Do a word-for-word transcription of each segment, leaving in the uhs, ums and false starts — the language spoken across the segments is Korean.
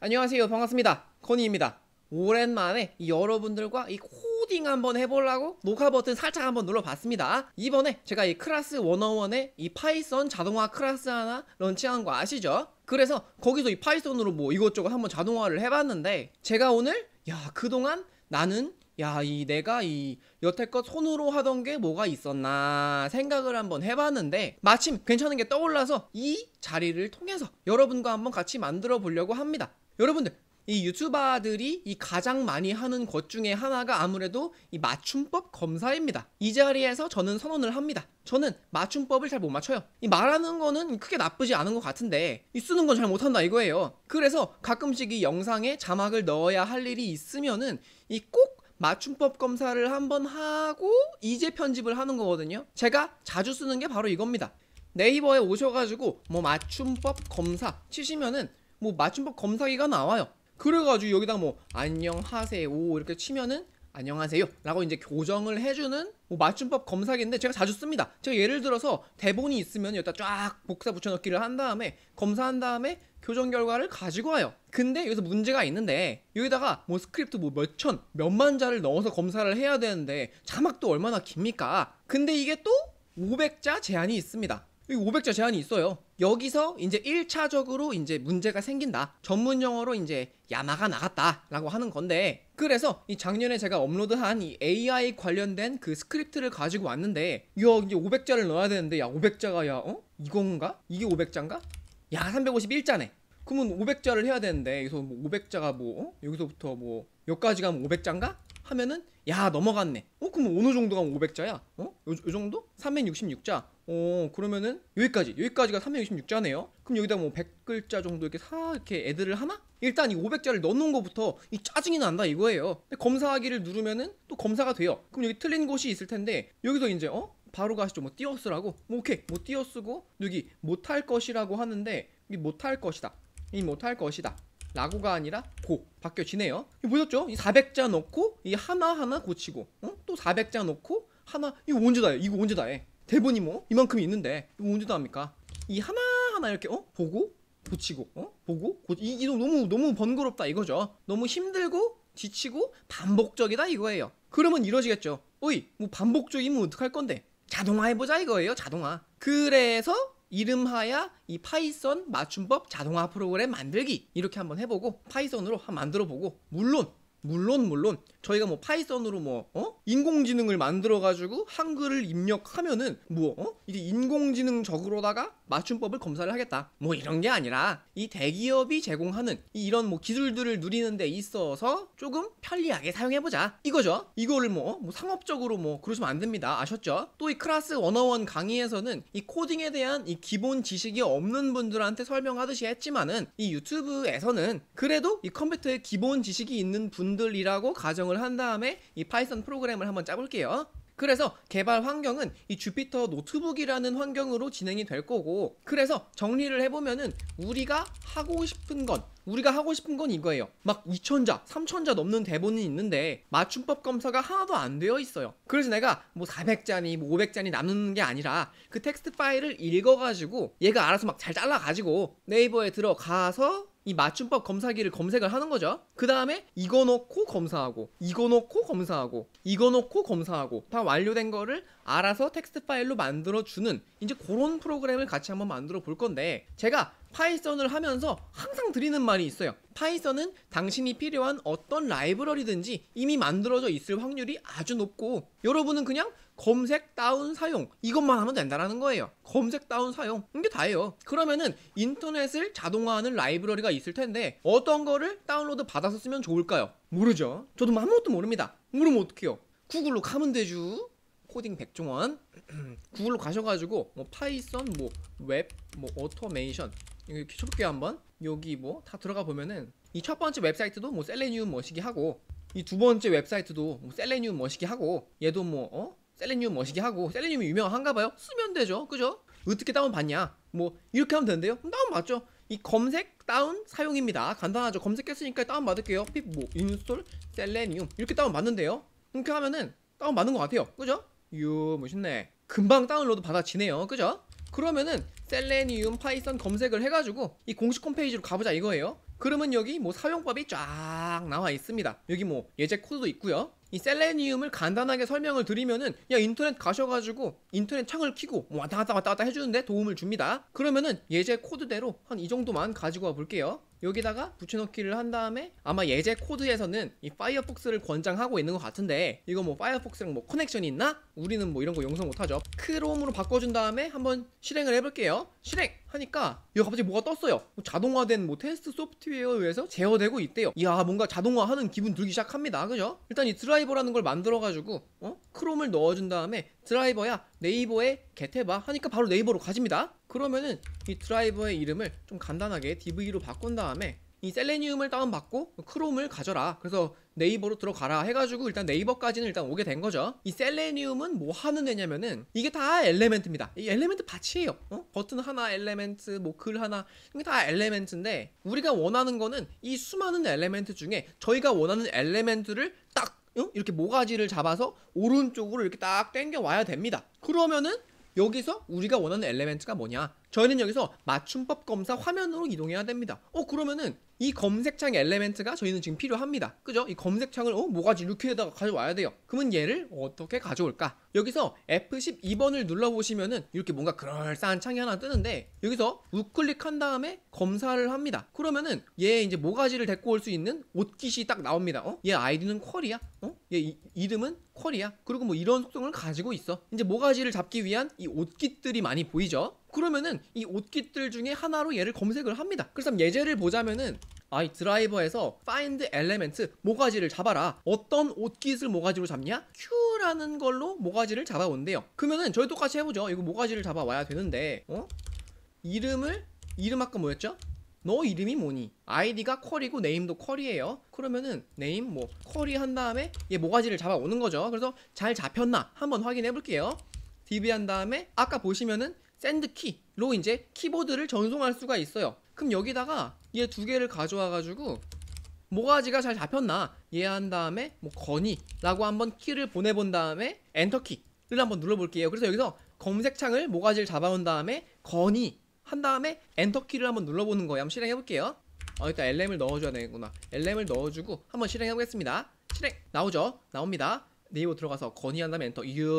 안녕하세요. 반갑습니다. 코니입니다. 오랜만에 이 여러분들과 이 코딩 한번 해보려고 녹화 버튼 살짝 한번 눌러봤습니다. 이번에 제가 이 클래스 백일의 이 파이썬 자동화 클래스 하나 런칭한 거 아시죠? 그래서 거기서 이 파이썬으로 뭐 이것저것 한번 자동화를 해봤는데, 제가 오늘 야 그동안 나는 야 이 내가 이 여태껏 손으로 하던 게 뭐가 있었나 생각을 한번 해봤는데, 마침 괜찮은 게 떠올라서 이 자리를 통해서 여러분과 한번 같이 만들어 보려고 합니다. 여러분들, 이 유튜버들이 이 가장 많이 하는 것 중에 하나가 아무래도 이 맞춤법 검사입니다. 이 자리에서 저는 선언을 합니다. 저는 맞춤법을 잘 못 맞춰요. 이 말하는 거는 크게 나쁘지 않은 것 같은데 이 쓰는 건 잘 못한다 이거예요. 그래서 가끔씩 이 영상에 자막을 넣어야 할 일이 있으면은 이 꼭 맞춤법 검사를 한번 하고 이제 편집을 하는 거거든요. 제가 자주 쓰는 게 바로 이겁니다. 네이버에 오셔가지고 뭐 맞춤법 검사 치시면은 뭐 맞춤법 검사기가 나와요. 그래가지고 여기다 뭐 안녕하세요 이렇게 치면은 안녕하세요 라고 이제 교정을 해주는 뭐 맞춤법 검사기인데 제가 자주 씁니다. 제가 예를 들어서 대본이 있으면 여기다 쫙 복사 붙여넣기를 한 다음에 검사한 다음에 교정 결과를 가지고 와요. 근데 여기서 문제가 있는데, 여기다가 뭐 스크립트 뭐 몇천 몇만 자를 넣어서 검사를 해야 되는데 자막도 얼마나 깁니까? 근데 이게 또 오백 자 제한이 있습니다. 이 오백 자 제한이 있어요. 여기서 이제 일 차적으로 이제 문제가 생긴다. 전문 용어로 이제 야마가 나갔다 라고 하는 건데, 그래서 이 작년에 제가 업로드한 이 에이아이 관련된 그 스크립트를 가지고 왔는데, 야 이제 오백 자를 넣어야 되는데, 야 오백 자가 야 어? 이건가? 이게 오백 자인가? 야 삼백오십일 자네. 그러면 오백 자를 해야 되는데 여기서 뭐 오백 자가 뭐 어? 여기서부터 뭐 여기까지 가면 오백 자인가? 하면은 야 넘어갔네. 어 그럼 어느 정도가 오백 자야? 어? 요, 요 정도? 삼백육십육 자. 어 그러면은 여기까지 여기까지가 삼백육십육 자네요. 그럼 여기다 뭐 백 글자 정도 이렇게 사 이렇게 애들을 하나? 일단 이 오백 자를 넣는 거부터 이 짜증이 난다 이거예요. 근데 검사하기를 누르면은 또 검사가 돼요. 그럼 여기 틀린 곳이 있을 텐데 여기서 이제 어? 바로 가시죠. 뭐 띄어쓰라고? 뭐 오케이 뭐 띄어쓰고 여기 못할 것이라고 하는데 이 못할 것이다. 이 못할 것이다 라고가 아니라 고 바뀌어지네요. 보셨죠? 이 사백 자 넣고 이 하나하나 고치고 어? 또 사백 자 넣고 하나. 이거 언제 다 해? 이거 언제 다 해? 대본이 뭐 이만큼이 있는데 이거 언제 다 합니까? 이 하나하나 이렇게 어? 보고 고치고 어? 보고 고 이, 이거 너무 너무 번거롭다 이거죠. 너무 힘들고 지치고 반복적이다 이거예요. 그러면 이러시겠죠. 어이 뭐 반복적이면 어떡할 건데? 자동화 해보자 이거예요. 자동화. 그래서 이름하야 이 파이썬 맞춤법 자동화 프로그램 만들기 이렇게 한번 해보고 파이썬으로 한번 만들어보고, 물론 물론 물론 저희가 뭐 파이썬으로 뭐 어? 인공지능을 만들어가지고 한글을 입력하면은 뭐 어? 이게 인공지능적으로다가 맞춤법을 검사를 하겠다 뭐 이런 게 아니라, 이 대기업이 제공하는 이런 뭐 기술들을 누리는 데 있어서 조금 편리하게 사용해보자 이거죠. 이거를 뭐, 뭐 상업적으로 뭐 그러시면 안 됩니다. 아셨죠? 또 이 클래스 백일 강의에서는 이 코딩에 대한 이 기본 지식이 없는 분들한테 설명하듯이 했지만은, 이 유튜브에서는 그래도 이 컴퓨터에 기본 지식이 있는 분들이라고 가정을 한 다음에 이 파이썬 프로그램을 한번 짜볼게요. 그래서 개발 환경은 이 주피터 노트북이라는 환경으로 진행이 될 거고, 그래서 정리를 해보면은 우리가 하고 싶은 건 우리가 하고 싶은 건 이거예요. 막 이천 자, 삼천 자 넘는 대본이 있는데 맞춤법 검사가 하나도 안 되어 있어요. 그래서 내가 뭐 사백 자니 뭐 오백 자니 나누는 게 아니라 그 텍스트 파일을 읽어가지고 얘가 알아서 막 잘 잘라가지고 네이버에 들어가서 이 맞춤법 검사기를 검색을 하는 거죠. 그 다음에 이거 넣고 검사하고 이거 넣고 검사하고 이거 넣고 검사하고 다 완료된 거를 알아서 텍스트 파일로 만들어주는 이제 그런 프로그램을 같이 한번 만들어 볼 건데, 제가 파이썬을 하면서 항상 드리는 말이 있어요. 파이썬은 당신이 필요한 어떤 라이브러리든지 이미 만들어져 있을 확률이 아주 높고, 여러분은 그냥 검색 다운 사용 이것만 하면 된다라는 거예요. 검색 다운 사용 이게 다예요. 그러면은 인터넷을 자동화하는 라이브러리가 있을 텐데 어떤 거를 다운로드 받아서 쓰면 좋을까요? 모르죠. 저도 아무것도 모릅니다. 모르면 어떡해요? 구글로 가면 되죠. 코딩 백종원 구글로 가셔가지고 뭐 파이썬 뭐 웹 뭐 오토메이션 이렇게 쳐볼게요. 한번 여기 뭐 다 들어가 보면은 이 첫 번째 웹사이트도 뭐 셀레니움 머시기 하고, 이 두 번째 웹사이트도 뭐 셀레니움 머시기 하고, 얘도 뭐 어? 셀레니움 머시기 하고. 셀레니움이 유명한가봐요. 쓰면 되죠. 그죠? 어떻게 다운받냐 뭐 이렇게 하면 되는데요. 다운받죠. 이 검색 다운 사용입니다. 간단하죠. 검색했으니까 다운받을게요. 핍 뭐 인스톨 셀레니움 이렇게 다운받는데요. 이렇게 하면은 다운받는 것 같아요. 그죠? 유 멋있네. 금방 다운로드 받아지네요. 그죠? 그러면은 셀레니움 파이썬 검색을 해가지고 이 공식 홈페이지로 가보자 이거예요. 그러면 여기 뭐 사용법이 쫙 나와 있습니다. 여기 뭐 예제 코드도 있고요. 이 셀레니움을 간단하게 설명을 드리면은 야 인터넷 가셔가지고 인터넷 창을 켜고 뭐 왔다 갔다 왔다 갔다 해주는데 도움을 줍니다. 그러면은 예제 코드대로 한 이 정도만 가지고 와 볼게요. 여기다가 붙여넣기를 한 다음에 아마 예제 코드에서는 이 파이어폭스를 권장하고 있는 것 같은데 이거 뭐 파이어폭스랑 뭐 커넥션이 있나? 우리는 뭐 이런 거 용서 못하죠. 크롬으로 바꿔준 다음에 한번 실행을 해볼게요. 실행! 하니까 이거 갑자기 뭐가 떴어요. 뭐 자동화된 뭐 테스트 소프트웨어에 의해서 제어되고 있대요. 이야 뭔가 자동화하는 기분 들기 시작합니다. 그죠? 일단 이 드라이버라는 걸 만들어가지고 어? 크롬을 넣어준 다음에 드라이버야 네이버에 겟해봐 하니까 바로 네이버로 가집니다. 그러면은 이 드라이버의 이름을 좀 간단하게 디브이로 바꾼 다음에 이 셀레니움을 다운받고 크롬을 가져라. 그래서 네이버로 들어가라 해가지고 일단 네이버까지는 일단 오게 된 거죠. 이 셀레니움은 뭐 하는 애냐면은 이게 다 엘레멘트입니다. 이 엘레멘트 파츠예요. 어? 버튼 하나 엘레멘트, 뭐 글 하나, 이게 다 엘레멘트인데 우리가 원하는 거는 이 수많은 엘레멘트 중에 저희가 원하는 엘레멘트를 딱 어? 이렇게 모가지를 잡아서 오른쪽으로 이렇게 딱 당겨 와야 됩니다. 그러면은 여기서 우리가 원하는 엘레멘트가 뭐냐? 저희는 여기서 맞춤법 검사 화면으로 이동해야 됩니다. 어 그러면은 이 검색창 엘레멘트가 저희는 지금 필요합니다. 그죠? 이 검색창을 어 뭐가지 이렇게에다가 가져와야 돼요. 그러면 얘를 어떻게 가져올까? 여기서 에프 십이 번을 눌러보시면은 이렇게 뭔가 그럴싸한 창이 하나 뜨는데 여기서 우클릭한 다음에 검사를 합니다. 그러면은 얘 이제 모가지를 데리고 올 수 있는 옷깃이 딱 나옵니다. 어? 얘 아이디는 쿼리야? 어? 얘 이, 이름은 쿼리야? 그리고 뭐 이런 속성을 가지고 있어. 이제 모가지를 잡기 위한 이 옷깃들이 많이 보이죠? 그러면은 이 옷깃들 중에 하나로 얘를 검색을 합니다. 그래서 예제를 보자면은 아이 드라이버에서 find element 모가지를 잡아라. 어떤 옷깃을 모가지로 잡냐? Q라는 걸로 모가지를 잡아온대요. 그러면은 저희 똑같이 해보죠. 이거 모가지를 잡아와야 되는데 어? 이름을 이름 아까 뭐였죠? 너 이름이 뭐니? 아이디가 쿼리고 네임도 쿼리예요. 그러면은 네임 뭐 쿼리 한 다음에 얘 모가지를 잡아오는 거죠. 그래서 잘 잡혔나 한번 확인해 볼게요. 디비 한 다음에 아까 보시면은 샌드 키로 이제 키보드를 전송할 수가 있어요. 그럼 여기다가 얘 두 개를 가져와 가지고 모가지가 잘 잡혔나 얘 한 다음에 뭐 건이 라고 한번 키를 보내본 다음에 엔터 키를 한번 눌러볼게요. 그래서 여기서 검색창을 모가지를 잡아온 다음에 건이 한 다음에 엔터 키를 한번 눌러보는 거예요. 한번 실행해 볼게요. 어, 일단 엘엠을 넣어줘야 되겠구나. 엘엠을 넣어주고 한번 실행해 보겠습니다. 실행 나오죠? 나옵니다. 네이버 들어가서 건이 한 다음에 엔터. 이야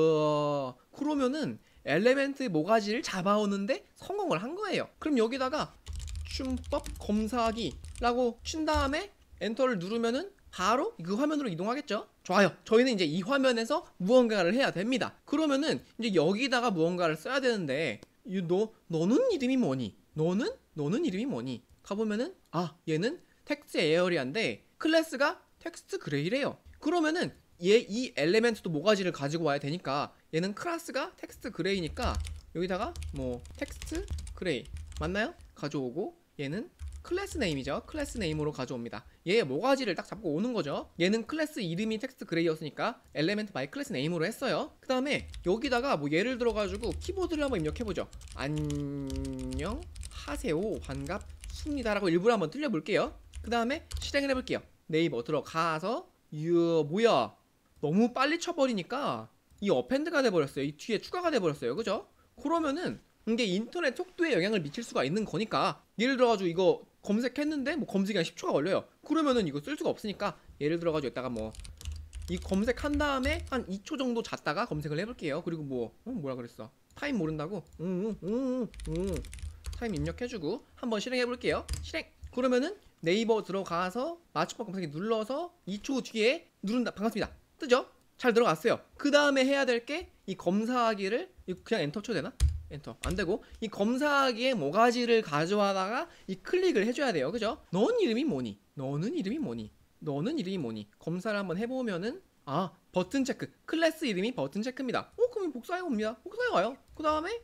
그러면은 엘레멘트 모가지를 잡아오는데 성공을 한 거예요. 그럼 여기다가 춤법 검사하기 라고 친 다음에 엔터를 누르면은 바로 그 화면으로 이동하겠죠. 좋아요. 저희는 이제 이 화면에서 무언가를 해야 됩니다. 그러면은 이제 여기다가 무언가를 써야 되는데 너, 너는 이름이 뭐니? 너는? 너는 이름이 뭐니? 가보면은 아 얘는 텍스트 에어리아인데 클래스가 텍스트 그레이래요. 그러면은 얘 이 엘레멘트도 모가지를 가지고 와야 되니까 얘는 클래스가 텍스트 그레이니까 여기다가 뭐 텍스트 그레이 맞나요? 가져오고 얘는 클래스 네임이죠. 클래스 네임으로 가져옵니다. 얘 모가지를 딱 잡고 오는 거죠. 얘는 클래스 이름이 텍스트 그레이였으니까 엘레멘트 마이 클래스 네임으로 했어요. 그 다음에 여기다가 뭐 예를 들어가지고 키보드를 한번 입력해보죠. 안녕 하세요 반갑습니다 라고 일부러 한번 틀려볼게요. 그 다음에 실행을 해볼게요. 네이버 들어가서 이야 뭐야 너무 빨리 쳐버리니까 이 어펜드가 돼버렸어요. 이 뒤에 추가가 돼버렸어요. 그죠? 그러면은 이게 인터넷 속도에 영향을 미칠 수가 있는 거니까 예를 들어가지고 이거 검색했는데 뭐 검색이 한 십 초가 걸려요. 그러면은 이거 쓸 수가 없으니까 예를 들어가지고 이따가 뭐 이 검색한 다음에 한 이 초 정도 잤다가 검색을 해볼게요. 그리고 뭐 어, 뭐라 그랬어? 타임 모른다고? 응응응응 타임 입력해주고 한번 실행해볼게요. 실행! 그러면은 네이버 들어가서 맞춤법 검색기 눌러서 이 초 뒤에 누른다. 반갑습니다. 뜨죠? 잘 들어갔어요. 그 다음에 해야 될 게 이 검사하기를 그냥 엔터 쳐도 되나? 엔터 안되고 이 검사하기에 모가지를 가져와다가 이 클릭을 해줘야 돼요. 그죠? 너는 이름이 뭐니? 너는 이름이 뭐니? 너는 이름이 뭐니? 검사를 한번 해보면은 아 버튼 체크 클래스 이름이 버튼 체크입니다. 어 그럼 복사해 옵니다. 복사해 와요. 그 다음에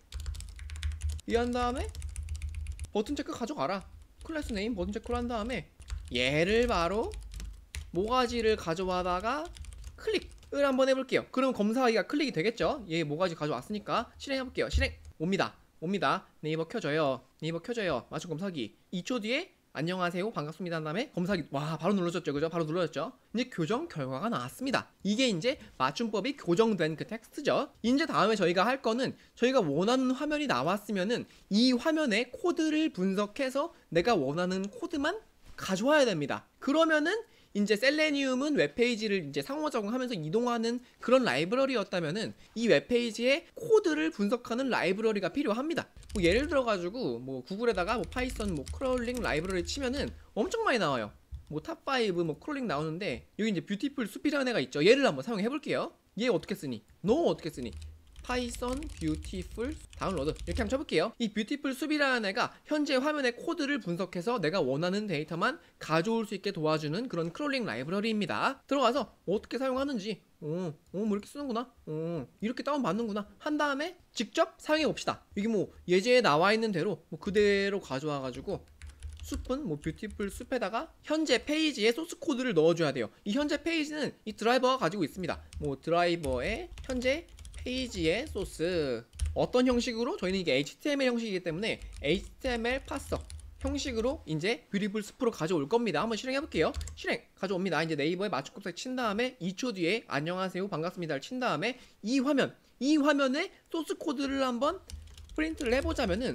이 한 다음에 버튼 체크 가져가라. 클래스 네임 버튼 체크를 한 다음에 얘를 바로 모가지를 가져와다가 클릭을 한번 해볼게요. 그럼 검사하기가 클릭이 되겠죠? 얘 모가지 가져왔으니까 실행해볼게요. 실행 옵니다. 옵니다. 네이버 켜져요. 네이버 켜져요. 맞춤 검사기 이 초 뒤에 안녕하세요 반갑습니다 한 다음에 검사기 와 바로 눌러졌죠. 그죠? 바로 눌러졌죠. 이제 교정 결과가 나왔습니다. 이게 이제 맞춤법이 교정된 그 텍스트죠. 이제 다음에 저희가 할 거는 저희가 원하는 화면이 나왔으면은 이 화면에 코드를 분석해서 내가 원하는 코드만 가져와야 됩니다. 그러면은 이제 셀레니움은 웹페이지를 이제 상호 적응하면서 이동하는 그런 라이브러리였다면은 이 웹페이지의 코드를 분석하는 라이브러리가 필요합니다. 뭐 예를 들어 가지고 뭐 구글에다가 뭐 파이썬 뭐 크롤링 라이브러리 치면은 엄청 많이 나와요. 뭐 탑 파이브 뭐 크롤링 나오는데 여기 이제 뷰티풀 숲이라는 애가 있죠. 얘를 한번 사용해 볼게요. 얘 어떻게 쓰니? 너 어떻게 쓰니? 파이썬 뷰티풀 다운로드 이렇게 한번 쳐볼게요. 이 뷰티풀 숲이라는 애가 현재 화면의 코드를 분석해서 내가 원하는 데이터만 가져올 수 있게 도와주는 그런 크롤링 라이브러리입니다. 들어가서 어떻게 사용하는지 어, 어, 뭐 이렇게 쓰는구나 어, 이렇게 다운받는구나 한 다음에 직접 사용해 봅시다. 이게 뭐 예제에 나와 있는 대로 뭐 그대로 가져와 가지고 숲은 뭐 뷰티풀 숲에다가 현재 페이지에 소스 코드를 넣어줘야 돼요. 이 현재 페이지는 이 드라이버가 가지고 있습니다. 뭐 드라이버의 현재 페이지의 소스 어떤 형식으로? 저희는 이게 에이치티엠엘 형식이기 때문에 에이치티엠엘 파서 형식으로 이제 뷰티풀 숲으로 가져올 겁니다. 한번 실행해 볼게요. 실행 가져옵니다. 이제 네이버에 맞춤 검색 친 다음에 이 초 뒤에 안녕하세요 반갑습니다를 친 다음에 이 화면 이 화면에 소스 코드를 한번 프린트를 해보자면은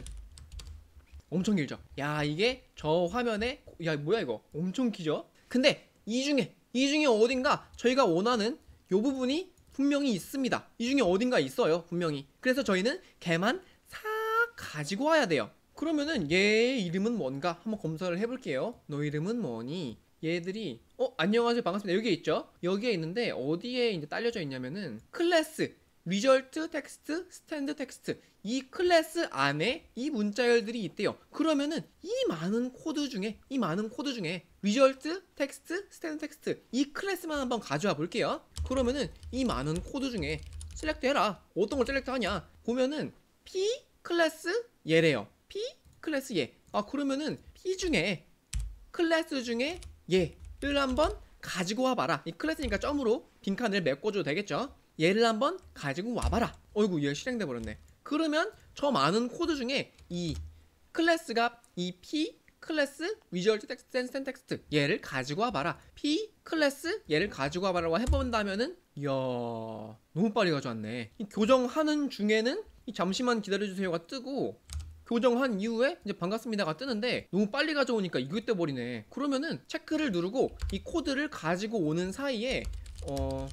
엄청 길죠. 야 이게 저 화면에 야 뭐야 이거 엄청 길죠. 근데 이 중에 이 중에 어딘가 저희가 원하는 요 부분이 분명히 있습니다. 이 중에 어딘가 있어요 분명히. 그래서 저희는 걔만 싹 가지고 와야 돼요. 그러면은 얘의 이름은 뭔가 한번 검사를 해볼게요. 너 이름은 뭐니? 얘들이 어 안녕하세요 반갑습니다 여기에 있죠. 여기에 있는데 어디에 이제 딸려져 있냐면은 클래스 리절트 텍스트 스탠드 텍스트 이 클래스 안에 이 문자열들이 있대요. 그러면은 이 많은 코드 중에 이 많은 코드 중에 리절트 텍스트 스탠드 텍스트 이 클래스만 한번 가져와 볼게요. 그러면은 이 많은 코드 중에 셀렉트 해라. 어떤 걸 셀렉트 하냐 보면은 P 클래스 얘래요. P 클래스 얘. 아 그러면은 P 중에 클래스 중에 얘를 한번 가지고 와봐라. 이 클래스니까 점으로 빈칸을 메꿔줘도 되겠죠. 얘를 한번 가지고 와봐라. 어이구 얘 실행돼 버렸네. 그러면 저 많은 코드 중에 이 클래스가 이 P 클래스 리절트 텍스트 앤 스탠드 텍스트 얘를 가지고 와봐라. P 클래스 얘를 가지고 와봐라고 해본다면은 이야 너무 빨리 가져왔네. 이 교정하는 중에는 이 잠시만 기다려주세요가 뜨고 교정한 이후에 이제 반갑습니다가 뜨는데 너무 빨리 가져오니까 이거 떠버리네. 그러면은 체크를 누르고 이 코드를 가지고 오는 사이에 어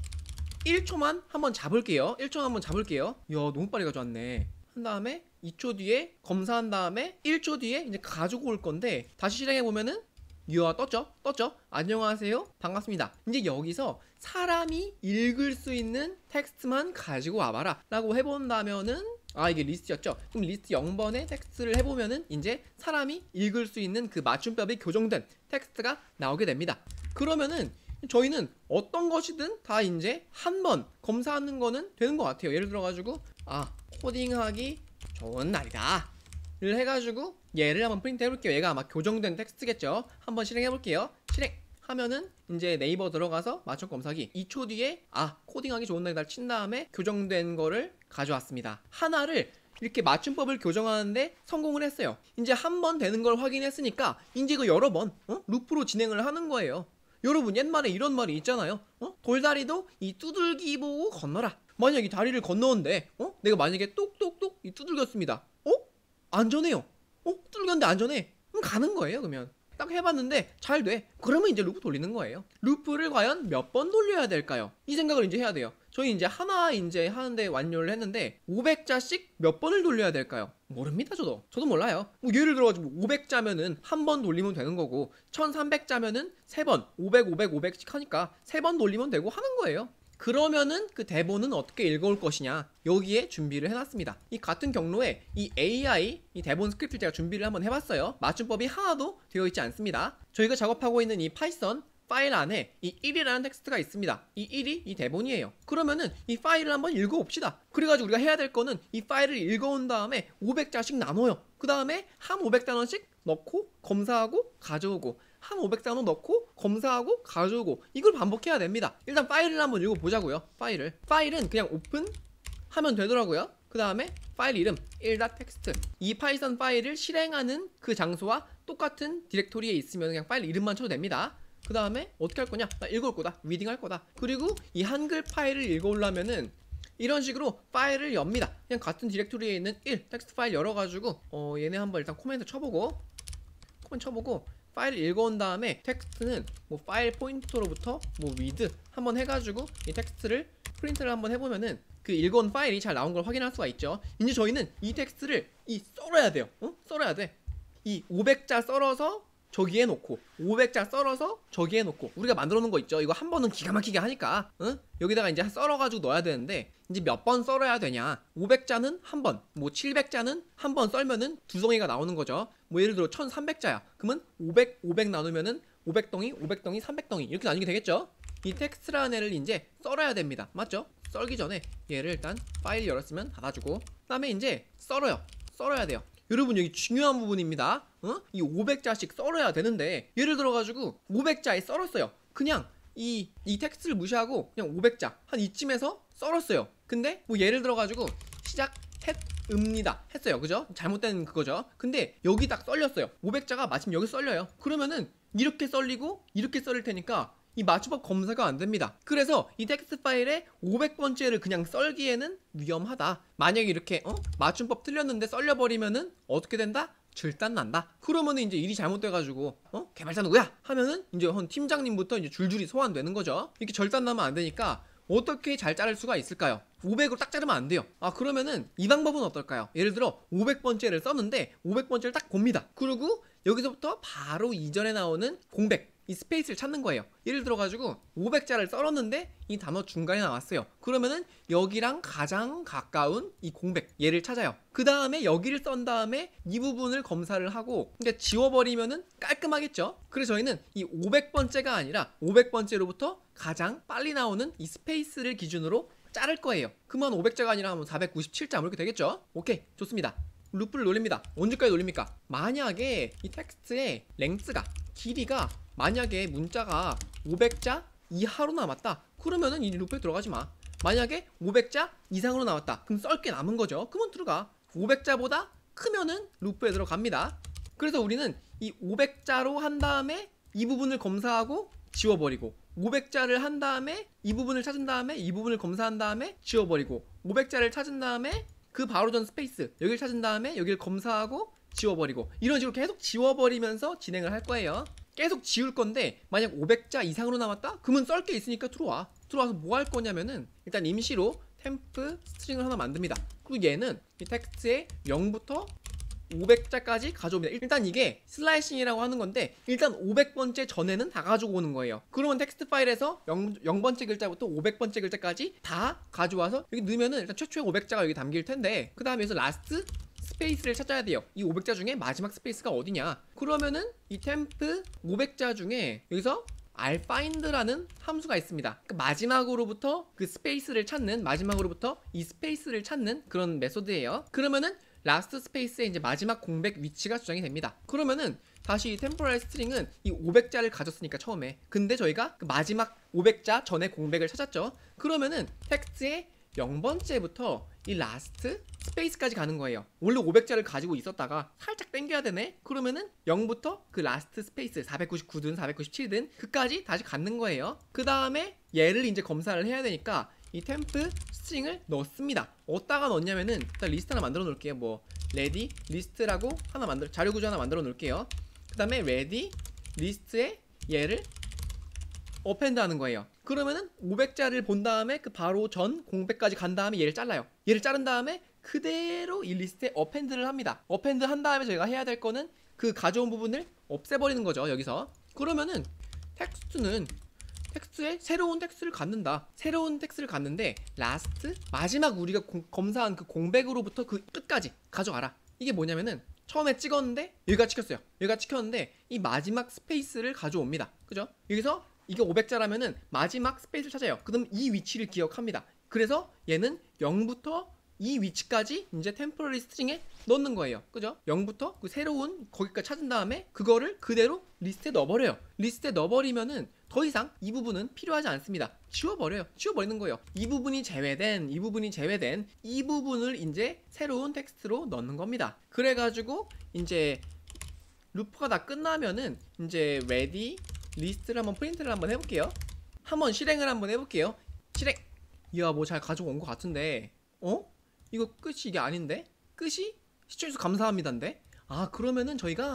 일 초만 한번 잡을게요. 일 초 한번 잡을게요. 이야 너무 빨리 가져왔네. 한 다음에 이 초 뒤에 검사한 다음에 일 초 뒤에 이제 가지고 올 건데 다시 실행해 보면은 이야 떴죠? 떴죠? 안녕하세요 반갑습니다. 이제 여기서 사람이 읽을 수 있는 텍스트만 가지고 와봐라 라고 해본다면은 아 이게 리스트였죠? 그럼 리스트 영 번의 텍스트를 해보면은 이제 사람이 읽을 수 있는 그 맞춤법이 교정된 텍스트가 나오게 됩니다. 그러면은 저희는 어떤 것이든 다 이제 한 번 검사하는 거는 되는 것 같아요. 예를 들어가지고 아 코딩하기 좋은 날이다 를 해가지고 얘를 한번 프린트 해볼게요. 얘가 아마 교정된 텍스트겠죠. 한번 실행해볼게요. 실행 하면은 이제 네이버 들어가서 맞춤 검사기 이 초 뒤에 아 코딩하기 좋은 날이다 친 다음에 교정된 거를 가져왔습니다. 하나를 이렇게 맞춤법을 교정하는데 성공을 했어요. 이제 한 번 되는 걸 확인했으니까 이제 그 여러 번 어? 루프로 진행을 하는 거예요. 여러분 옛말에 이런 말이 있잖아요. 어? 돌다리도 이 두들기 보고 건너라. 만약 이 다리를 건너는데 어? 내가 만약에 똑똑똑 이 두들겼습니다. 어? 안전해요. 어? 두들겼는데 안전해. 그럼 가는 거예요. 그러면 딱 해봤는데 잘 돼. 그러면 이제 루프 돌리는 거예요. 루프를 과연 몇 번 돌려야 될까요? 이 생각을 이제 해야 돼요. 저희 이제 하나 이제 하는데 완료를 했는데 오백 자씩 몇 번을 돌려야 될까요? 모릅니다. 저도 저도 몰라요. 뭐 예를 들어가지고 오백 자면은 한 번 돌리면 되는 거고 천삼백 자면은 세 번 오백 오백 오백씩 하니까 세 번 돌리면 되고 하는 거예요. 그러면은 그 대본은 어떻게 읽어올 것이냐 여기에 준비를 해놨습니다. 이 같은 경로에 이 에이아이 이 대본 스크립트를 제가 준비를 한번 해봤어요. 맞춤법이 하나도 되어 있지 않습니다. 저희가 작업하고 있는 이 파이썬 파일 안에 이 일이라는 텍스트가 있습니다. 이 일이 이 대본이에요. 그러면은 이 파일을 한번 읽어봅시다. 그래가지고 우리가 해야 될 거는 이 파일을 읽어온 다음에 오백 자씩 나눠요. 그 다음에 한 오백 단어씩 넣고 검사하고 가져오고 한 오백 단어 넣고 검사하고 가져오고 이걸 반복해야 됩니다. 일단 파일을 한번 읽어보자고요. 파일을 파일은 그냥 오픈 하면 되더라고요. 그 다음에 파일 이름 일.txt 이 파이썬 파일을 실행하는 그 장소와 똑같은 디렉토리에 있으면 그냥 파일 이름만 쳐도 됩니다. 그 다음에 어떻게 할 거냐? 나 읽어올 거다. 리딩 할 거다. 그리고 이 한글 파일을 읽어오려면은 이런 식으로 파일을 엽니다. 그냥 같은 디렉토리에 있는 일 텍스트 파일 열어가지고 어 얘네 한번 일단 코멘트 쳐보고 코멘트 쳐보고 파일을 읽어온 다음에 텍스트는 뭐 파일 포인터로부터 뭐 read 한번 해가지고 이 텍스트를 프린트를 한번 해보면은 그 읽어온 파일이 잘 나온 걸 확인할 수가 있죠. 이제 저희는 이 텍스트를 이 썰어야 돼요. 어? 썰어야 돼. 이 오백 자 썰어서 저기에 놓고 오백 자 썰어서 저기에 놓고 우리가 만들어 놓은 거 있죠. 이거 한 번은 기가 막히게 하니까 어? 여기다가 이제 썰어가지고 넣어야 되는데 이제 몇 번 썰어야 되냐. 오백 자는 한 번, 뭐 칠백 자는 한 번 썰면은 두 덩이가 나오는 거죠. 뭐 예를 들어 천삼백 자야. 그러면 오백, 오백 나누면은 오백 덩이, 오백 덩이, 삼백 덩이 이렇게 나뉘게 되겠죠. 이 텍스트라는 애를 이제 썰어야 됩니다. 맞죠? 썰기 전에 얘를 일단 파일 열었으면 닫아주고 그 다음에 이제 썰어요. 썰어야 돼요. 여러분 여기 중요한 부분입니다. 어? 이 오백 자씩 썰어야 되는데 예를 들어가지고 오백 자에 썰었어요. 그냥 이, 이 텍스트를 무시하고 그냥 오백 자 한 이쯤에서 썰었어요. 근데 뭐 예를 들어가지고 시작했읍니다 했어요. 그죠? 잘못된 그거죠. 근데 여기 딱 썰렸어요. 오백 자가 마침 여기 썰려요. 그러면은 이렇게 썰리고 이렇게 썰릴 테니까 이 맞춤법 검사가 안 됩니다. 그래서 이 텍스트 파일에 오백 번째를 그냥 썰기에는 위험하다. 만약에 이렇게 어? 맞춤법 틀렸는데 썰려버리면은 어떻게 된다? 절단 난다. 그러면은 이제 일이 잘못돼가지고 어? 개발자 누구야? 하면은 이제 한 팀장님부터 이제 줄줄이 소환되는 거죠. 이렇게 절단 나면 안 되니까 어떻게 잘 자를 수가 있을까요? 오백으로 딱 자르면 안 돼요. 아 그러면은 이 방법은 어떨까요? 예를 들어 오백 번째를 썼는데 오백 번째를 딱 봅니다. 그리고 여기서부터 바로 이전에 나오는 공백 이 스페이스를 찾는 거예요. 예를 들어가지고 오백 자를 썰었는데 이 단어 중간에 나왔어요. 그러면은 여기랑 가장 가까운 이 공백 얘를 찾아요. 그 다음에 여기를 썬 다음에 이 부분을 검사를 하고 그러니까 지워버리면은 깔끔하겠죠. 그래서 저희는 이 오백 번째가 아니라 오백 번째로부터 가장 빨리 나오는 이 스페이스를 기준으로 자를 거예요. 그만 오백 자가 아니라 사백구십칠 자 이렇게 되겠죠. 오케이 좋습니다. 루프를 놀립니다. 언제까지 놀립니까? 만약에 이 텍스트의 랭스가 길이가 만약에 문자가 오백 자 이하로 남았다. 그러면은 이 루프에 들어가지 마. 만약에 오백 자 이상으로 나왔다. 그럼 썰 게 남은 거죠. 그러면 들어가. 오백 자보다 크면은 루프에 들어갑니다. 그래서 우리는 이 오백 자로 한 다음에 이 부분을 검사하고 지워버리고 오백 자를 한 다음에 이 부분을 찾은 다음에 이 부분을 검사한 다음에 지워버리고 오백 자를 찾은 다음에 그 바로 전 스페이스 여기를 찾은 다음에 여기를 검사하고 지워버리고 이런 식으로 계속 지워버리면서 진행을 할 거예요. 계속 지울 건데 만약 오백 자 이상으로 남았다? 그러면 썰 게 있으니까 들어와. 들어와서 뭐 할 거냐면은 일단 임시로 템프 스트링을 하나 만듭니다. 그리고 얘는 이 텍스트에 영부터 오백 자까지 가져옵니다. 일단 이게 슬라이싱이라고 하는 건데 일단 오백 번째 전에는 다 가지고 오는 거예요. 그러면 텍스트 파일에서 영, 영 번째 글자부터 오백 번째 글자까지 다 가져와서 여기 넣으면은 일단 최초의 오백 자가 여기 담길 텐데 그 다음에 여기서 라스트 스페이스를 찾아야 돼요. 이 오백 자 중에 마지막 스페이스가 어디냐? 그러면은 이 템프 오백 자 중에 여기서 alfind라는 함수가 있습니다. 그 마지막으로부터 그 스페이스를 찾는 마지막으로부터 이 스페이스를 찾는 그런 메소드예요. 그러면은 라스트 스페이스의 이제 마지막 공백 위치가 수정이 됩니다. 그러면은 다시 이 템포럴 스트링은 이 오백 자를 가졌으니까 처음에 근데 저희가 그 마지막 오백 자 전에 공백을 찾았죠. 그러면은 텍스트의 영 번째부터 이 라스트 스페이스까지 가는 거예요. 원래 오백 자를 가지고 있었다가 살짝 당겨야 되네? 그러면은 영부터 그 라스트 스페이스 사백구십구든 사백구십칠든 그까지 다시 갖는 거예요. 그 다음에 얘를 이제 검사를 해야 되니까 이 템프 스트링을 넣습니다. 어디다가 넣냐면은 일단 리스트 하나 만들어 놓을게요. 뭐 ready 리스트라고 하나 만들어 자료 구조 하나 만들어 놓을게요. 그 다음에 ready 리스트에 얘를 어펜드 하는 거예요. 그러면은 오백 자를 본 다음에 그 바로 전 공백까지 간 다음에 얘를 잘라요. 얘를 자른 다음에 그대로 이 리스트에 어펜드를 합니다. 어펜드 한 다음에 저희가 해야 될 거는 그 가져온 부분을 없애버리는 거죠. 여기서. 그러면은 텍스트는 텍스트에 새로운 텍스트를 갖는다. 새로운 텍스트를 갖는데 라스트 마지막 우리가 고, 검사한 그 공백으로부터 그 끝까지 가져가라. 이게 뭐냐면은 처음에 찍었는데 여기가 찍혔어요. 여기가 찍혔는데 이 마지막 스페이스를 가져옵니다. 그죠? 여기서 이게 오백 자라면은 마지막 스페이스를 찾아요. 그럼 이 위치를 기억합니다. 그래서 얘는 영부터 이 위치까지 이제 템포러리 스트링에 넣는 거예요. 그죠? 영부터 그 새로운 거기까지 찾은 다음에 그거를 그대로 리스트에 넣어버려요. 리스트에 넣어버리면은 더 이상 이 부분은 필요하지 않습니다. 지워버려요. 지워버리는 거예요. 이 부분이 제외된 이 부분이 제외된 이 부분을 이제 새로운 텍스트로 넣는 겁니다. 그래가지고 이제 루프가 다 끝나면은 이제 ready 리스트를 한번 프린트를 한번 해볼게요. 한번 실행을 한번 해볼게요. 실행. 이야 뭐 잘 가져온 것 같은데 어? 이거 끝이 이게 아닌데? 끝이? 시청해주셔서 감사합니다인데? 아 그러면은 저희가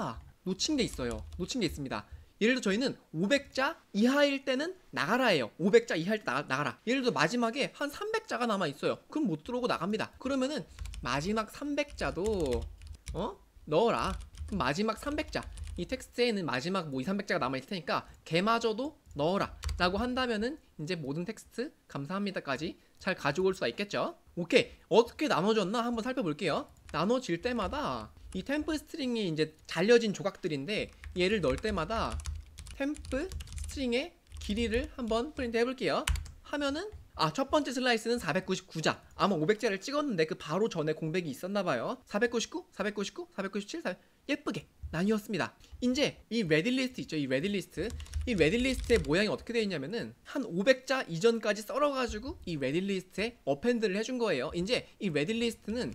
놓친 게 있어요. 놓친 게 있습니다. 예를 들어 저희는 오백 자 이하일 때는 나가라예요. 오백 자 이하일 때 나가, 나가라. 예를 들어 마지막에 한 삼백 자가 남아 있어요. 그럼 못 들어오고 나갑니다. 그러면은 마지막 삼백 자도 어? 넣어라. 그럼 마지막 삼백 자, 이 텍스트에는 마지막 뭐 이, 삼백 자가 남아 있을 테니까 걔마저도 넣어라 라고 한다면은 이제 모든 텍스트 감사합니다까지 잘 가지고 올 수가 있겠죠. 오케이, 어떻게 나눠졌나 한번 살펴볼게요. 나눠질 때마다 이 템프 스트링이 이제 잘려진 조각들인데 얘를 넣을 때마다 템프 스트링의 길이를 한번 프린트 해볼게요. 하면은 아, 첫 번째 슬라이스는 사백구십구 자. 아마 오백 자를 찍었는데 그 바로 전에 공백이 있었나봐요. 사백구십구, 사백구십구, 사백구십칠, 사백... 예쁘게 나뉘었습니다. 이제 이 레디리스트 있죠. 이 레디리스트. 이 레디리스트의 모양이 어떻게 되어 있냐면은 한 오백 자 이전까지 썰어가지고 이 레디리스트에 어펜드를 해준 거예요. 이제 이 레디리스트는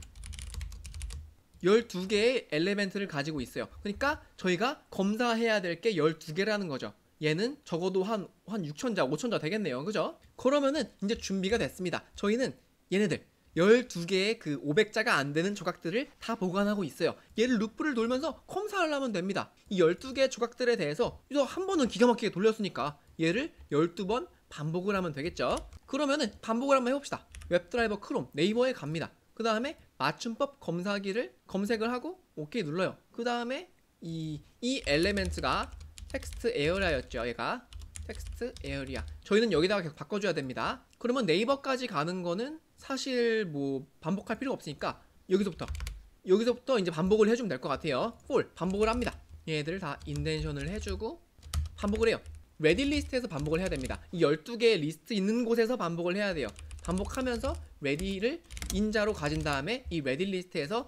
열두 개의 엘리멘트를 가지고 있어요. 그러니까 저희가 검사해야 될 게 열두 개라는 거죠. 얘는 적어도 한, 한 육천 자, 오천 자 되겠네요. 그죠? 그러면은 이제 준비가 됐습니다. 저희는 얘네들 열두 개의 그 오백 자가 안 되는 조각들을 다 보관하고 있어요. 얘를 루프를 돌면서 검사를 하면 됩니다. 이 열두 개의 조각들에 대해서 이거 한 번은 기가 막히게 돌렸으니까 얘를 열두 번 반복을 하면 되겠죠. 그러면은 반복을 한번 해봅시다. 웹드라이버 크롬 네이버에 갑니다. 그 다음에 맞춤법 검사기를 검색을 하고 오케이 눌러요. 그 다음에 이, 이 엘리멘트가 텍스트 에어리아였죠. 얘가 텍스트 에어리아. 저희는 여기다가 계속 바꿔줘야 됩니다. 그러면 네이버까지 가는 거는 사실 뭐 반복할 필요가 없으니까 여기서부터 여기서부터 이제 반복을 해주면 될 것 같아요. 폴 반복을 합니다. 얘들 다 인덴션을 해주고 반복을 해요. 레디 리스트에서 반복을 해야 됩니다. 이 열두 개의 리스트 있는 곳에서 반복을 해야 돼요. 반복하면서 레디를 인자로 가진 다음에 이 레디 리스트에서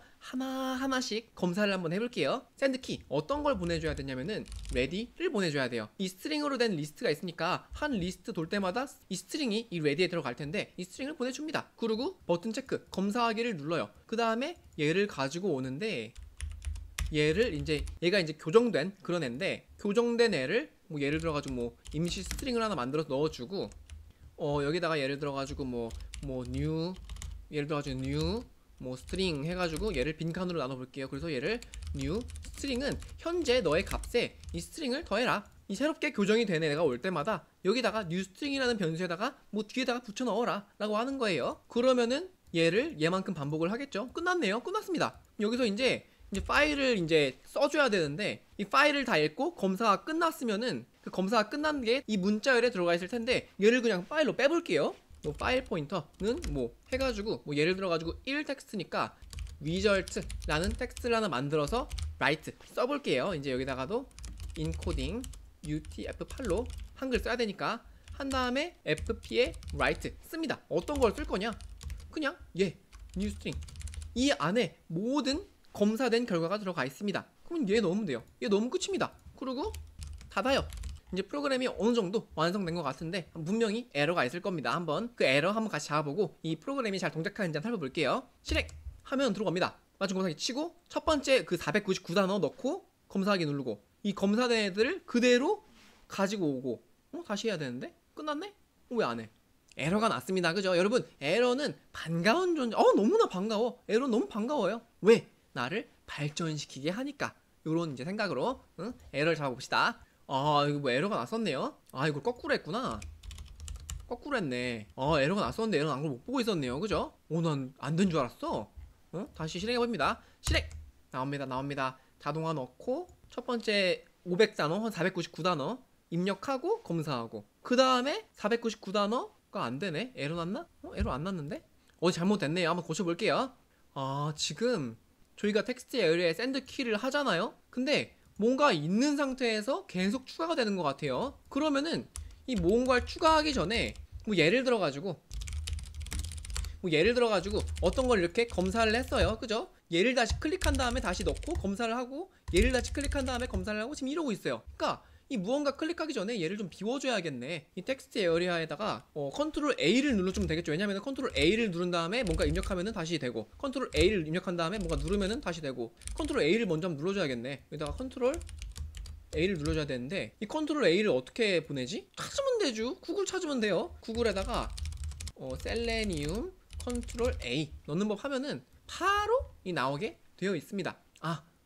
하나하나씩 검사를 한번 해볼게요. 샌드키 어떤 걸 보내줘야 되냐면은 레디를 보내줘야 돼요. 이 스트링으로 된 리스트가 있으니까 한 리스트 돌 때마다 이 스트링이 이 레디에 들어갈 텐데 이 스트링을 보내줍니다. 그리고 버튼 체크 검사하기를 눌러요. 그 다음에 얘를 가지고 오는데 얘를 이제 얘가 이제 교정된 그런 애인데 교정된 애를 뭐 예를 들어가지고 뭐 임시 스트링을 하나 만들어서 넣어주고 어 여기다가 예를 들어가지고 뭐 뭐 new 예를 들어가지고 new 뭐 스트링 해가지고 얘를 빈칸으로 나눠볼게요. 그래서 얘를 new 스트링은 현재 너의 값에 이 스트링을 더해라. 이 새롭게 교정이 된 애가 올 때마다 여기다가 new string이라는 변수에다가 뭐 뒤에다가 붙여 넣어라 라고 하는 거예요. 그러면은 얘를 얘만큼 반복을 하겠죠. 끝났네요. 끝났습니다. 여기서 이제 이제 파일을 이제 써줘야 되는데 이 파일을 다 읽고 검사가 끝났으면은 그 검사가 끝난 게 이 문자열에 들어가 있을 텐데 얘를 그냥 파일로 빼볼게요. 뭐 파일 포인터는 뭐 해가지고 뭐 예를 들어가지고 일 텍스트니까 result라는 텍스트를 하나 만들어서 write 써볼게요. 이제 여기다가도 encoding 유티에프팔로 한글 써야 되니까 한 다음에 에프피에 write 씁니다. 어떤 걸 쓸 거냐? 그냥 얘 new string 이 안에 모든 검사된 결과가 들어가 있습니다. 그럼 얘 넣으면 돼요. 얘 넣으면 끝입니다. 그리고 닫아요. 이제 프로그램이 어느 정도 완성된 것 같은데 분명히 에러가 있을 겁니다. 한번 그 에러 한번 같이 잡아보고 이 프로그램이 잘 동작하는지 한번 살펴볼게요. 실행! 하면 들어갑니다. 맞춤 검사기 치고 첫 번째 그 사백구십구 단어 넣고 검사하기 누르고 이 검사된 애들을 그대로 가지고 오고 어? 다시 해야 되는데? 끝났네? 어, 왜 안 해? 에러가 났습니다. 그죠? 여러분 에러는 반가운 존재. 어 너무나 반가워. 에러 너무 반가워요. 왜? 나를 발전시키게 하니까. 요런 이제 생각으로 응? 에러를 잡아봅시다. 아 이거 뭐 에러가 났었네요. 아 이걸 거꾸로 했구나. 거꾸로 했네. 아 에러가 났었는데 에러는 안 걸 못 보고 있었네요. 그죠? 오 난 안 된 줄 알았어. 어? 다시 실행해봅니다. 실행! 나옵니다. 나옵니다. 자동화 넣고 첫 번째 오백 단어 한 사백구십구 단어 입력하고 검사하고 그 다음에 사백구십구 단어가 안 되네. 에러 났나? 어? 에러 안 났는데? 어디 잘못됐네요. 한번 고쳐볼게요. 아 지금 저희가 텍스트 에어리아에 샌드 키를 하잖아요. 근데 뭔가 있는 상태에서 계속 추가가 되는 것 같아요. 그러면은 이 뭔가를 추가하기 전에 뭐 예를 들어가지고 뭐 예를 들어가지고 어떤 걸 이렇게 검사를 했어요. 그죠? 얘를 다시 클릭한 다음에 다시 넣고 검사를 하고 얘를 다시 클릭한 다음에 검사를 하고 지금 이러고 있어요. 그러니까 이 무언가 클릭하기 전에 얘를 좀 비워줘야겠네. 이 텍스트 에어리아에다가 어, 컨트롤 A를 눌러주면 되겠죠. 왜냐면 컨트롤 A를 누른 다음에 뭔가 입력하면은 다시 되고 컨트롤 A를 입력한 다음에 뭔가 누르면은 다시 되고 컨트롤 A를 먼저 한번 눌러줘야겠네. 여기다가 컨트롤 A를 눌러줘야 되는데 이 컨트롤 A를 어떻게 보내지? 찾으면 되죠. 구글 찾으면 돼요. 구글에다가 어, 셀레니움 컨트롤 A 넣는 법 하면은 바로 이 나오게 되어 있습니다. 아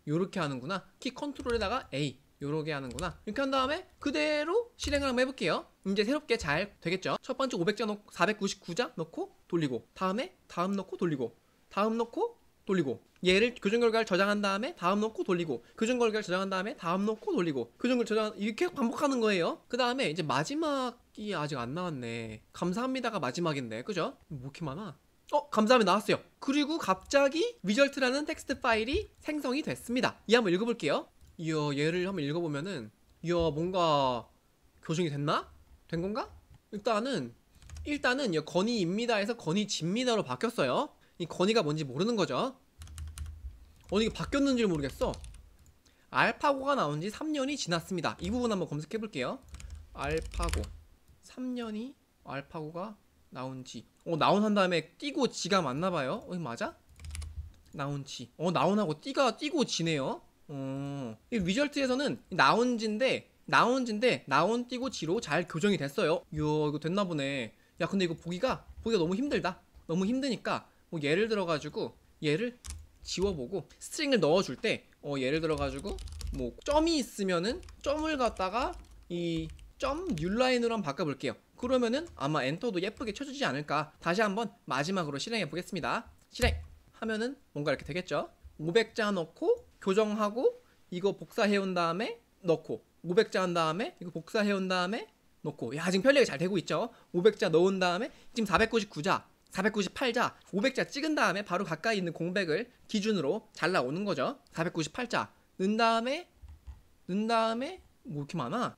요렇게 하는구나. 키 컨트롤에다가 A 요렇게 하는구나. 이렇게 한 다음에 그대로 실행을 한번 해볼게요. 이제 새롭게 잘 되겠죠. 첫 번째 오백 자 넣고 사백구십구 자 넣고 돌리고, 다음에 다음 넣고 돌리고, 다음 넣고 돌리고, 얘를 교정 결과를 저장한 다음에 다음 넣고 돌리고, 교정 결과를 저장한 다음에 다음 넣고 돌리고, 교정 결과를 저장, 이렇게 반복하는 거예요. 그 다음에 이제 마지막이 아직 안 나왔네. 감사합니다가 마지막인데, 그죠? 뭐 이렇게 많아? 어, 감사합니다 나왔어요. 그리고 갑자기 리절트라는 텍스트 파일이 생성이 됐습니다. 이 한번 읽어볼게요. 이야, 얘를 한번 읽어보면은, 이야, 뭔가 교정이 됐나? 된 건가? 일단은 일단은 이 건의입니다에서 건의집니다로 바뀌었어요. 이 건의가 뭔지 모르는 거죠. 어, 이게 바뀌었는지 모르겠어. 알파고가 나온 지 삼 년이 지났습니다. 이 부분 한번 검색해 볼게요. 알파고 삼 년이 알파고가 나온 지, 어, 나온 한 다음에 띄고 지가 맞나봐요. 어, 이거 맞아? 나온 지, 어, 나온하고 띄가 띄고 지네요. 어, 이 리절트에서는 나온 지인데 나온 지인데 나온 띄고 지로 잘 교정이 됐어요. 이야, 이거 됐나 보네. 야, 근데 이거 보기가 보기가 너무 힘들다. 너무 힘드니까 뭐 예를 들어 가지고 얘를 지워보고 스트링을 넣어줄 때 어, 예를 들어 가지고 뭐 점이 있으면은 점을 갖다가 이 점 뉴라인으로 한번 바꿔볼게요. 그러면은 아마 엔터도 예쁘게 쳐주지 않을까. 다시 한번 마지막으로 실행해 보겠습니다. 실행 하면은 뭔가 이렇게 되겠죠. 오백 자 넣고 교정하고 이거 복사해온 다음에 넣고, 오백 자 한 다음에 이거 복사해온 다음에 넣고. 야, 지금 편리하게 잘 되고 있죠. 오백 자 넣은 다음에 지금 사백구십구 자 사백구십팔 자 오백 자 찍은 다음에 바로 가까이 있는 공백을 기준으로 잘 나오는 거죠. 사백구십팔 자 넣은 다음에 넣은 다음에 뭐 이렇게 많아?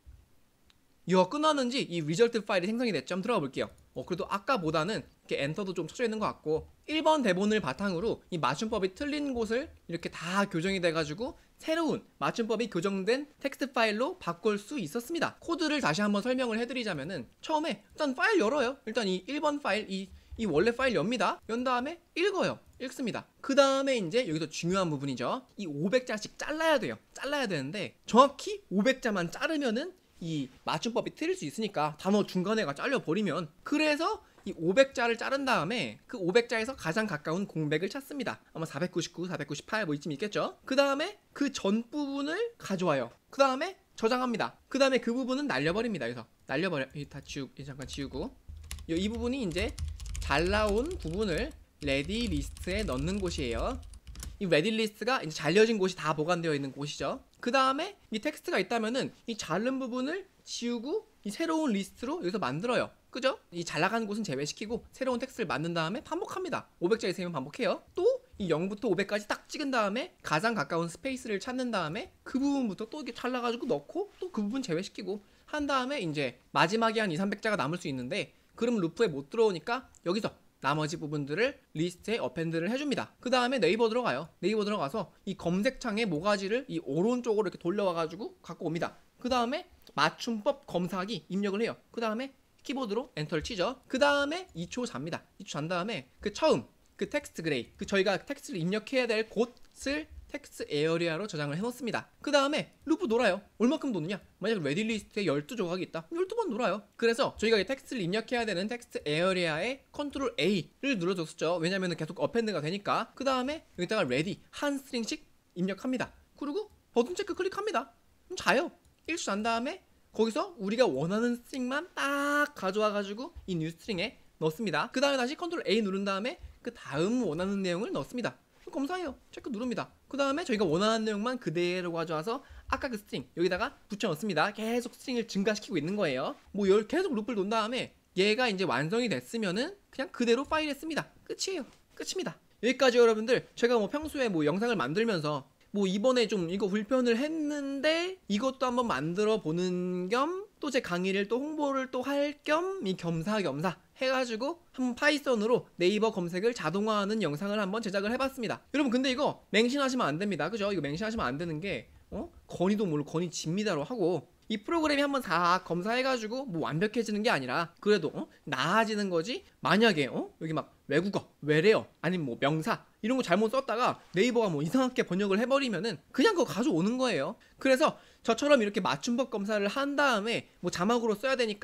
이야, 끝났는지 이 리절트 파일이 생성이 됐죠. 한번 들어가 볼게요. 어, 그래도 아까보다는 이렇게 엔터도 좀 쳐져 있는 것 같고, 일 번 대본을 바탕으로 이 맞춤법이 틀린 곳을 이렇게 다 교정이 돼가지고 새로운 맞춤법이 교정된 텍스트 파일로 바꿀 수 있었습니다. 코드를 다시 한번 설명을 해드리자면은, 처음에 일단 파일 열어요. 일단 이 일 번 파일, 이, 이 원래 파일 엽니다. 연 다음에 읽어요. 읽습니다. 그 다음에 이제 여기서 중요한 부분이죠. 이 오백 자씩 잘라야 돼요. 잘라야 되는데 정확히 오백 자만 자르면은 이 맞춤법이 틀릴 수 있으니까 단어 중간에가 잘려버리면, 그래서 이 오백 자를 자른 다음에 그 오백 자에서 가장 가까운 공백을 찾습니다. 아마 사백구십구, 사백구십팔 뭐 이쯤 있겠죠. 그 다음에 그 전 부분을 가져와요. 그 다음에 저장합니다. 그 다음에 그 부분은 날려버립니다. 여기서 날려버려. 다 지우고, 잠깐 지우고, 이 부분이 이제 잘 나온 부분을 레디 리스트에 넣는 곳이에요. 이 레디 리스트가 이제 잘려진 곳이 다 보관되어 있는 곳이죠. 그 다음에 이 텍스트가 있다면은 이 자른 부분을 지우고 이 새로운 리스트로 여기서 만들어요. 그죠? 이 잘 나간 곳은 제외시키고 새로운 텍스트를 만든 다음에 반복합니다. 오백 자 이상이면 반복해요. 또 이 영부터 오백까지 딱 찍은 다음에 가장 가까운 스페이스를 찾는 다음에 그 부분부터 또 이렇게 잘라가지고 넣고 또 그 부분 제외시키고 한 다음에 이제 마지막에 한 이삼백 자가 남을 수 있는데, 그럼 루프에 못 들어오니까 여기서 나머지 부분들을 리스트에 어펜드를 해줍니다. 그 다음에 네이버 들어가요. 네이버 들어가서 이 검색창에 모가지를 이 오른쪽으로 이렇게 돌려와가지고 갖고 옵니다. 그 다음에 맞춤법 검사하기 입력을 해요. 그 다음에 키보드로 엔터를 치죠. 그 다음에 이 초 잡니다. 이 초 잔 다음에 그 처음 그 텍스트 그레이, 그 저희가 텍스트를 입력해야 될 곳을 텍스트 에어리아로 저장을 해놓습니다. 그 다음에 루프 놀아요. 얼마큼 도느냐? 만약 레디 리스트에 십이 조각이 있다. 십이 번 놀아요. 그래서 저희가 이 텍스트를 입력해야 되는 텍스트 에어리아에 컨트롤 A를 눌러줬었죠. 왜냐면 계속 어펜드가 되니까. 그 다음에 여기다가 레디 한 스트링씩 입력합니다. 그리고 버튼 체크 클릭합니다. 그럼 자요. 일 초 잔 다음에 거기서 우리가 원하는 스트링만 딱 가져와가지고 이 뉴 스트링에 넣습니다. 그 다음에 다시 컨트롤 A 누른 다음에 그 다음 원하는 내용을 넣습니다. 검사해요. 체크 누릅니다. 그 다음에 저희가 원하는 내용만 그대로 가져와서 아까 그 스트링 여기다가 붙여 넣습니다. 계속 스트링을 증가시키고 있는 거예요. 뭐 계속 루프를 놓은 다음에 얘가 이제 완성이 됐으면은 그냥 그대로 파일에 씁니다. 끝이에요. 끝입니다. 여기까지 여러분들, 제가 뭐 평소에 뭐 영상을 만들면서 뭐 이번에 좀 이거 불편을 했는데 이것도 한번 만들어 보는 겸 또 제 강의를 또 홍보를 또 할 겸 이 겸사겸사 해가지고 한번 파이썬으로 네이버 검색을 자동화하는 영상을 한번 제작을 해봤습니다. 여러분 근데 이거 맹신하시면 안 됩니다. 그죠? 이거 맹신하시면 안 되는 게 어? 건의도 모르고 건의집니다로 하고, 이 프로그램이 한번 다 검사해가지고 뭐 완벽해지는 게 아니라 그래도 어? 나아지는 거지. 만약에 어? 여기 막 외국어, 외래어, 아니면 뭐 명사 이런 거 잘못 썼다가 네이버가 뭐 이상하게 번역을 해버리면은 그냥 그거 가져오는 거예요. 그래서 저처럼 이렇게 맞춤법 검사를 한 다음에 뭐 자막으로 써야 되니까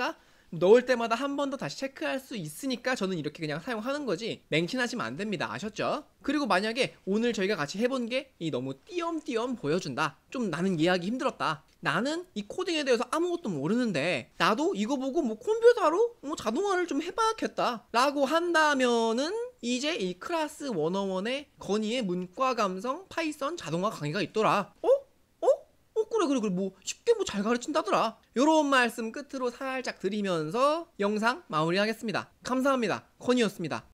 넣을 때마다 한 번 더 다시 체크할 수 있으니까 저는 이렇게 그냥 사용하는 거지 맹신하시면 안 됩니다. 아셨죠? 그리고 만약에 오늘 저희가 같이 해본 게 이 너무 띄엄띄엄 보여준다, 좀 나는 이해하기 힘들었다, 나는 이 코딩에 대해서 아무것도 모르는데 나도 이거 보고 뭐 컴퓨터로 뭐 자동화를 좀 해봐야겠다 라고 한다면은 이제 이 클래스 백일의 건의의 문과 감성 파이썬 자동화 강의가 있더라. 어? 어? 어 그래 그래 그래 뭐 쉽게 뭐 잘 가르친다더라. 요런 말씀 끝으로 살짝 드리면서 영상 마무리하겠습니다. 감사합니다. 건이었습니다.